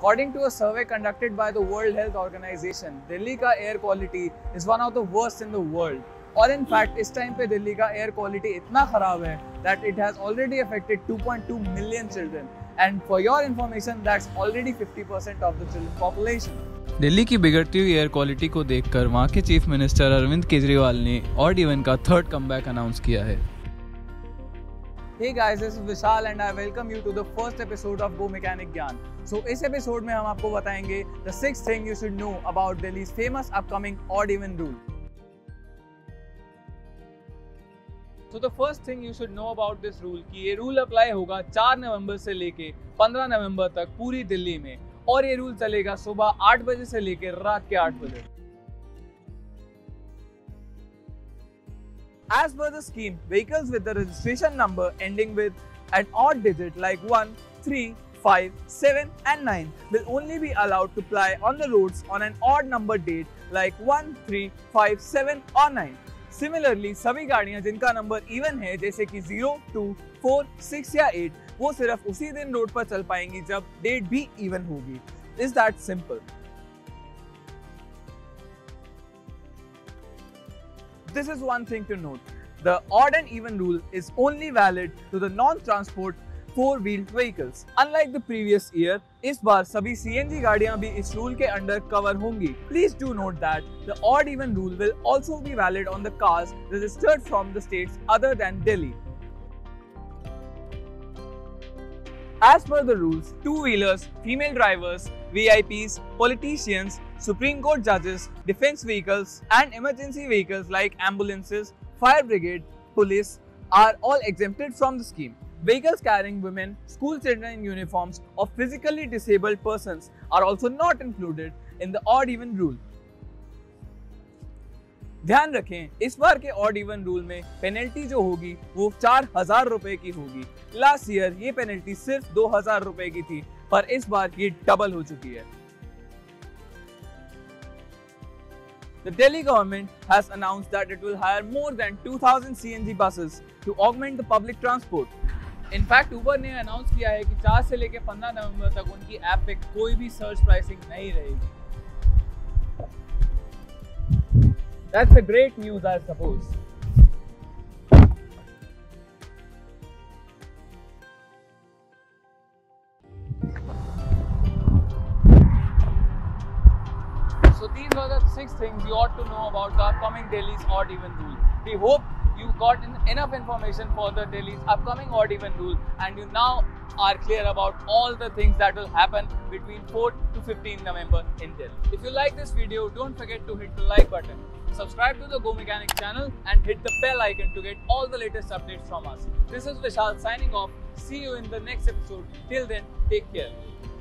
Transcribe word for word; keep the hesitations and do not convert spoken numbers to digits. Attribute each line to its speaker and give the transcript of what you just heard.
Speaker 1: According to a survey conducted by the World Health Organization, Delhi का air quality is one of the worst in the world. और in fact इस time पे दिल्ली का air quality इतना खराब है that it has already affected two point two million children. And for your information, that's already fifty percent of the children population.
Speaker 2: Delhi की बिगड़ती हुई एयर क्वालिटी को देखकर वहां के चीफ मिनिस्टर अरविंद केजरीवाल ने ऑड इवन का थर्ड कमबैक अनाउंस किया है।
Speaker 1: Hey guys, this is Vishal and I welcome you to the first episode of GoMechanic Gyaan. So इस episode में हम आपको बताएंगे the sixth thing you should know about Delhi's famous upcoming odd even rule. So the first thing you should know about this rule कि ये rule apply होगा चार नवंबर से लेके पंद्रह नवंबर तक पूरी दिल्ली में और ये rule चलेगा सुबह आठ बजे से लेके रात के आठ बजे। As per the scheme, vehicles with the registration number ending with an odd digit like one, three, five, seven and nine will only be allowed to ply on the roads on an odd number date like one, three, five, seven or nine. Similarly, सभी गाड़ियां जिनका number even है जैसे कि zero, two, four, six या eight वो सिर्फ उसी दिन रोड पर चल पाएंगी जब डेट भी इवन होगी. Is that simple? This is one thing to note. The odd and even rule is only valid to the non-transport four-wheeled vehicles. Unlike the previous year, इस बार सभी C N G गाड़ियां भी इस rule के under cover होंगी. Please do note that the odd even rule will also be valid on the cars registered from the states other than Delhi. As per the rules, two-wheelers, female drivers, V I Ps, politicians, Supreme Court judges, defense vehicles and emergency vehicles like ambulances, fire brigade, police are all exempted from the scheme. Vehicles carrying women, school children in uniforms or physically disabled persons are also not included in the odd even rule. ध्यान रखें, इस बार के odd even rule में penalty जो होगी वो चार हजार रुपए की होगी। लास्ट ईयर ये पेनल्टी सिर्फ दो हजार रुपए की थी, पर इस बार ये डबल हो चुकी है। The Delhi government has announced that it will hire more than two thousand C N G buses to augment the public transport. In fact, Uber ने अनाउंस किया है कि चार से लेकर पंद्रह नवंबर तक उनकी ऐप पे कोई भी सर्च प्राइसिंग नहीं रहेगी। That's a great news, I suppose. So these were the six things you ought to know about the upcoming Delhi's odd even rule. We hope you got in enough information for the Delhi's upcoming odd even rule and you now are clear about all the things that will happen between fourth to fifteenth November in Delhi. If you like this video, don't forget to hit the like button. Subscribe to the GoMechanic channel and hit the bell icon to get all the latest updates from us. This is Vishal signing off. See you in the next episode. Till then, take care.